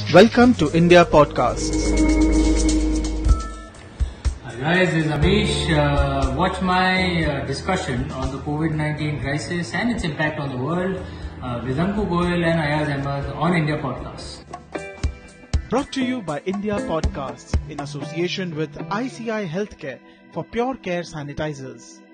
Welcome to India Podcasts. Hi guys, this is Amish. Watch my discussion on the COVID-19 crisis and its impact on the world with Anku Goyal and Ayaz Ahmed on India Podcasts. Brought to you by India Podcasts in association with ICI Healthcare for Pure Care Sanitizers.